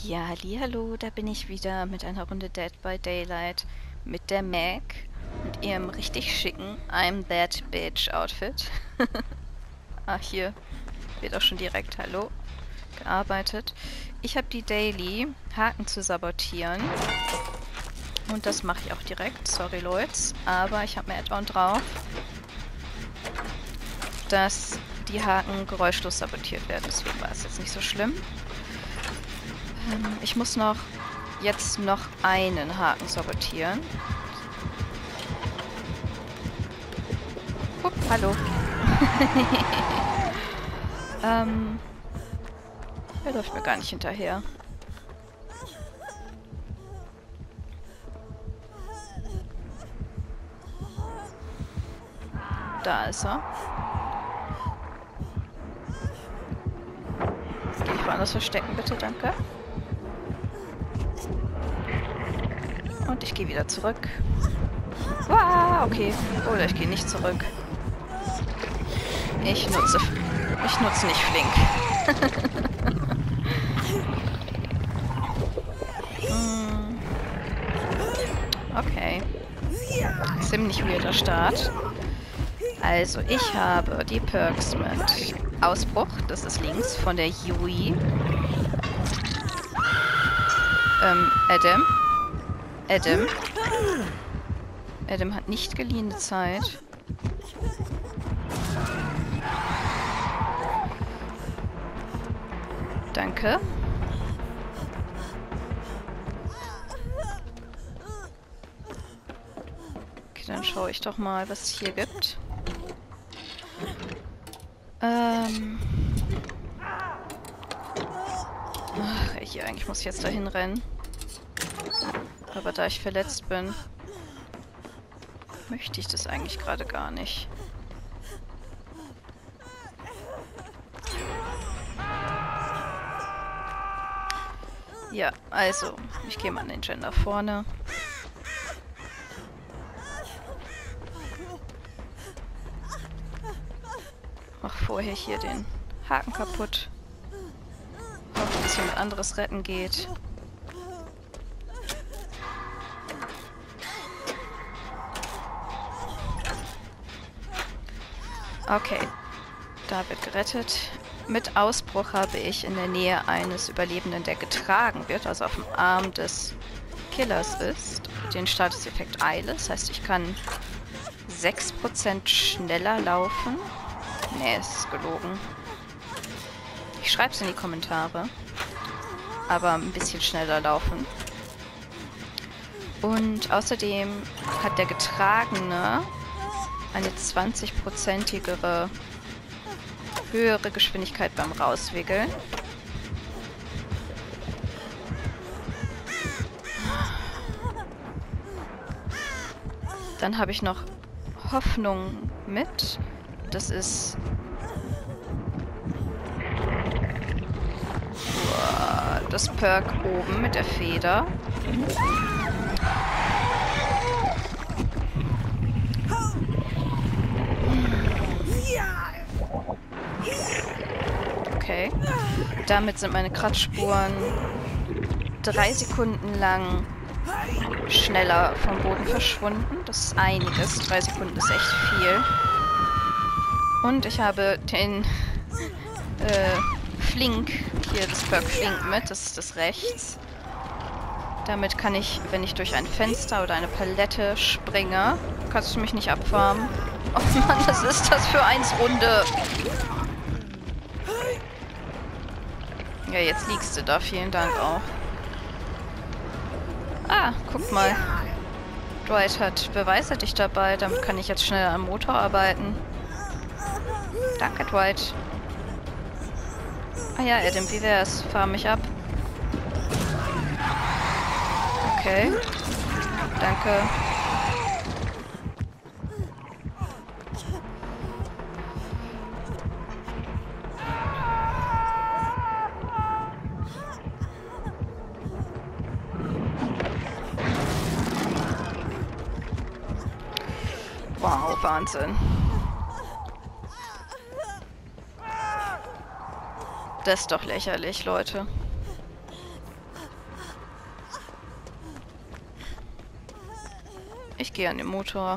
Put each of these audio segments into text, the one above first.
Ja, hallihallo, da bin ich wieder mit einer Runde Dead by Daylight mit der Meg und ihrem richtig schicken I'm That Bitch Outfit. Ah, hier wird auch schon direkt Hallo gearbeitet. Ich habe die Daily, Haken zu sabotieren. Und das mache ich auch direkt, sorry Leute, aber ich habe mir Add-on drauf, dass die Haken geräuschlos sabotiert werden, deswegen war es jetzt nicht so schlimm. Ich muss jetzt noch einen Haken sabotieren. Hallo. Er läuft mir gar nicht hinterher. Da ist er. Geh ich woanders verstecken, bitte, danke. Und ich gehe wieder zurück. Wow, okay. Oder ich gehe nicht zurück. Ich nutze nicht flink. Okay. Ziemlich weirder Start. Also, ich habe die Perks mit Ausbruch, das ist links, von der Yui. Adam hat nicht geliehene Zeit. Danke. Okay, dann schaue ich doch mal, was es hier gibt. Ach, hier, eigentlich muss ich jetzt dahin rennen. Aber da ich verletzt bin, möchte ich das eigentlich gerade gar nicht. Ja, also, ich gehe mal an den Gen da vorne. Mach vorher hier den Haken kaputt. Hoffe, dass jemand anderes retten geht. Okay, da wird gerettet. Mit Ausbruch habe ich in der Nähe eines Überlebenden, der getragen wird, also auf dem Arm des Killers ist, den Statuseffekt Eile. Das heißt, ich kann 6% schneller laufen. Nee, es ist gelogen. Ich schreibe es in die Kommentare. Aber ein bisschen schneller laufen. Und außerdem hat der Getragene eine 20%igere höhere Geschwindigkeit beim Rauswickeln. Dann habe ich noch Hoffnung mit. Das ist das Perk oben mit der Feder. Okay. Damit sind meine Kratzspuren 3 Sekunden lang schneller vom Boden verschwunden. Das ist einiges. 3 Sekunden ist echt viel. Und ich habe den Flink, hier das Perk Flink mit, das ist das rechts. Damit kann ich, wenn ich durch ein Fenster oder eine Palette springe, kannst du mich nicht abfarmen. Oh Mann, was ist das für 1 Runde? Ja, jetzt liegst du da. Vielen Dank auch. Ah, guck mal. Dwight hat Beweise dich dabei. Damit kann ich jetzt schnell am Motor arbeiten. Danke, Dwight. Ah ja, Adam, wie wär's? Fahr mich ab. Okay. Danke. Wow, Wahnsinn. Das ist doch lächerlich, Leute. Ich gehe an den Motor.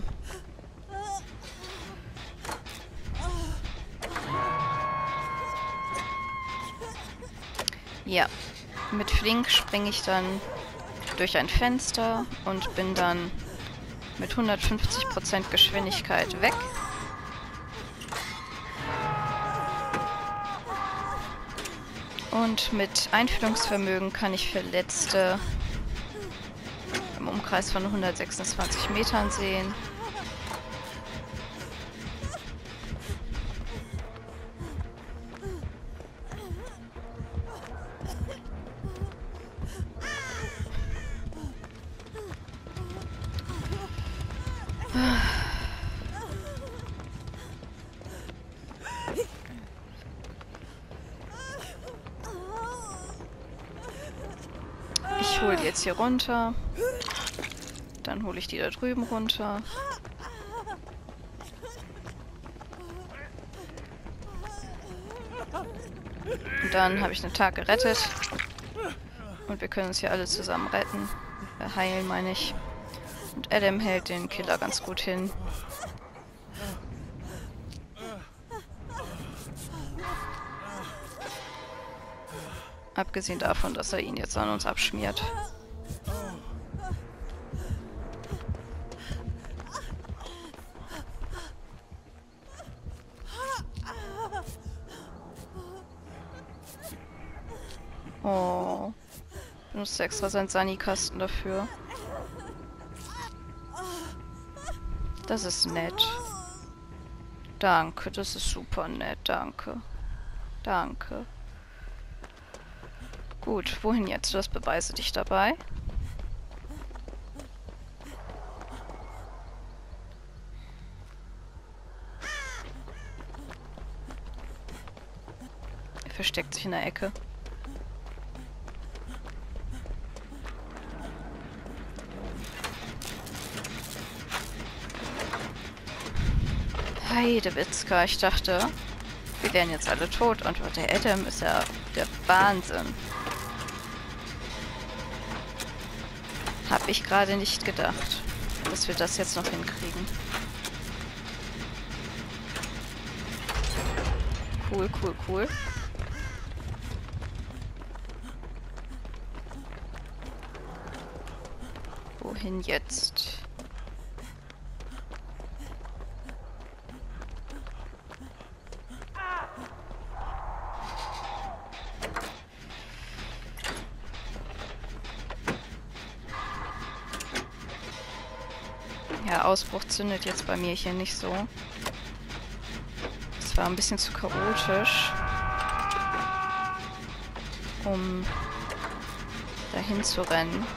Ja, mit Flink springe ich dann durch ein Fenster und bin dann mit 150% Geschwindigkeit weg. Und mit Einfühlungsvermögen kann ich Verletzte im Umkreis von 126 Metern sehen. Ich hole die jetzt hier runter. Dann hole ich die da drüben runter. Und dann habe ich einen Tag gerettet. Und wir können uns hier alle zusammen retten. Heilen, meine ich. Und Adam hält den Killer ganz gut hin. Abgesehen davon, dass er ihn jetzt an uns abschmiert. Oh. Benutzt extra seinen Sani-Kasten dafür. Das ist nett. Danke, das ist super nett. Danke. Danke. Gut, wohin jetzt? Das beweise dich dabei. Er versteckt sich in der Ecke. Heidewitzka, ich dachte, wir wären jetzt alle tot und der Adam ist ja der Wahnsinn. Hab ich gerade nicht gedacht, dass wir das jetzt noch hinkriegen. Cool, cool, cool. Wohin jetzt? Ja, Ausbruch zündet jetzt bei mir hier nicht so. Es war ein bisschen zu chaotisch, um dahin zu rennen.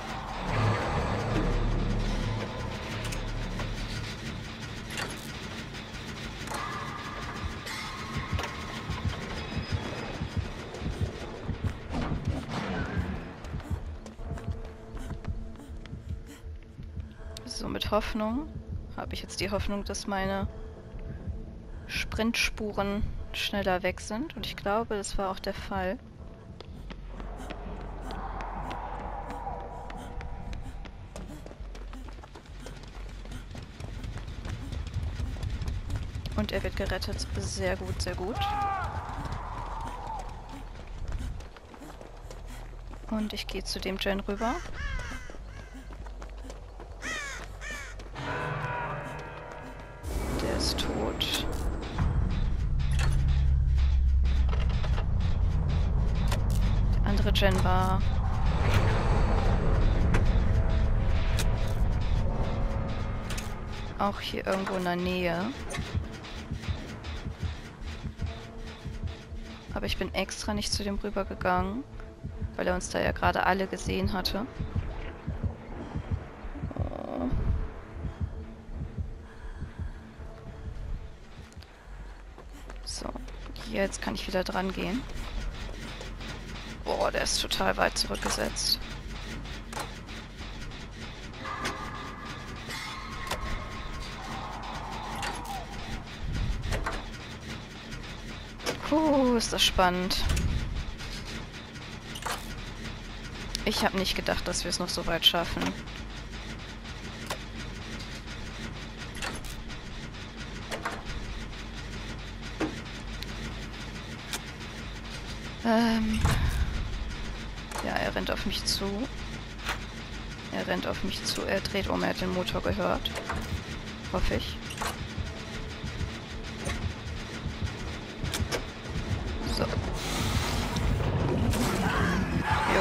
So, mit Hoffnung habe ich jetzt die Hoffnung, dass meine Sprintspuren schneller weg sind. Und ich glaube, das war auch der Fall. Und er wird gerettet. Sehr gut, sehr gut. Und ich gehe zu dem Gen rüber. Der ist tot. Der andere Gen war... auch hier irgendwo in der Nähe. Aber ich bin extra nicht zu dem rübergegangen, weil er uns da ja gerade alle gesehen hatte. Oh. So, jetzt kann ich wieder dran gehen. Boah, der ist total weit zurückgesetzt. Ist das spannend. Ich habe nicht gedacht, dass wir es noch so weit schaffen. Ja, er rennt auf mich zu. Er rennt auf mich zu. Er dreht um. Er hat den Motor gehört. Hoffe ich. So. Jo.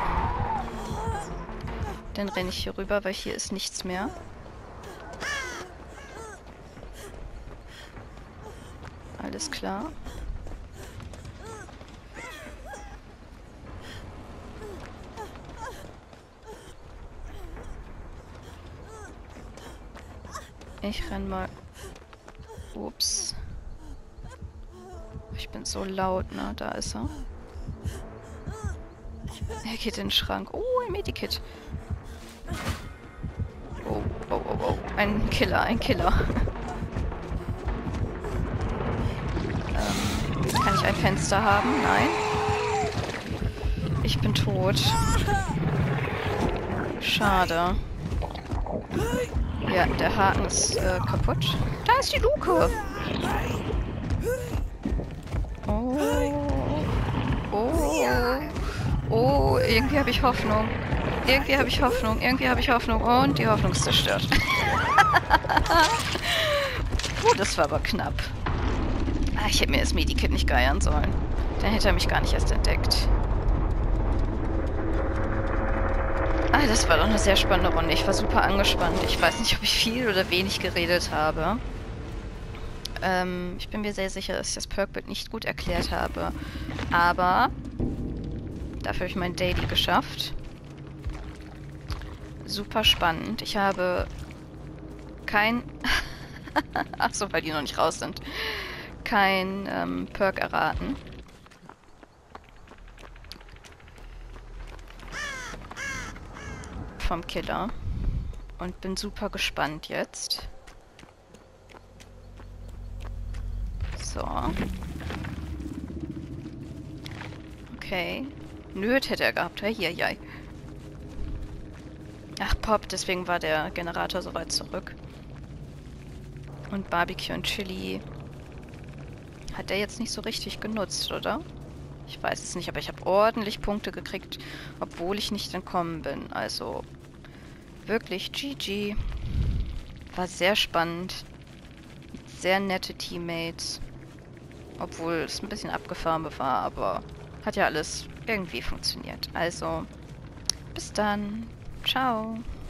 Dann renne ich hier rüber, weil hier ist nichts mehr. Alles klar. Ich renn mal. Ups. Ich bin so laut, ne? Da ist er. Er geht in den Schrank. Oh, ein Medikit. Oh, oh, oh, oh. Ein Killer, ein Killer. Kann ich ein Fenster haben? Nein. Ich bin tot. Schade. Ja, der Haken ist kaputt. Da ist die Luke. Oh. Oh. Oh, irgendwie habe ich Hoffnung. Irgendwie habe ich Hoffnung. Irgendwie habe ich Hoffnung. Und die Hoffnung ist zerstört. Das war aber knapp. Ah, ich hätte mir das Medikit nicht geiern sollen. Dann hätte er mich gar nicht erst entdeckt. Ah, das war doch eine sehr spannende Runde. Ich war super angespannt. Ich weiß nicht, ob ich viel oder wenig geredet habe. Ich bin mir sehr sicher, dass ich das Perkbild nicht gut erklärt habe. Aber dafür habe ich mein Daily geschafft. Super spannend. Ich habe kein... Achso, weil die noch nicht raus sind. Kein Perk erraten. Vom Killer. Und bin super gespannt jetzt. So. Okay. Nöt hätte er gehabt. Hier, ja. Ach, Pop, deswegen war der Generator so weit zurück. Und Barbecue und Chili hat er jetzt nicht so richtig genutzt, oder? Ich weiß es nicht, aber ich habe ordentlich Punkte gekriegt, obwohl ich nicht entkommen bin. Also wirklich GG. War sehr spannend. Sehr nette Teammates. Obwohl es ein bisschen abgefahren war, aber hat ja alles irgendwie funktioniert. Also, bis dann. Ciao.